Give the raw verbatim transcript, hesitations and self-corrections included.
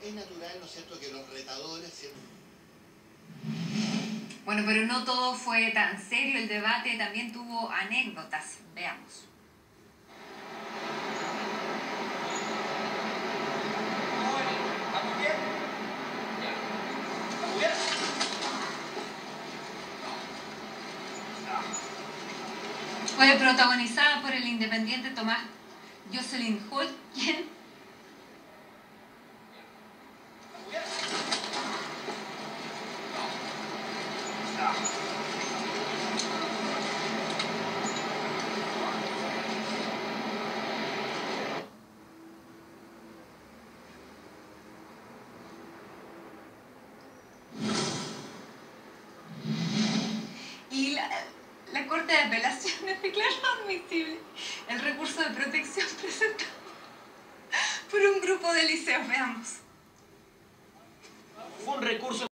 es natural, ¿no es cierto?, que los retadores siempre... Bueno, pero no todo fue tan serio, el debate también tuvo anécdotas. Veamos. ¿Estamos bien? ¿Estamos bien? Fue protagonizada por el independiente Tomás Jocelyn Holt, quien y la, la Corte de Apelaciones declaró admisible el recurso de protección presentado por un grupo de liceos. Veamos. Fue un recurso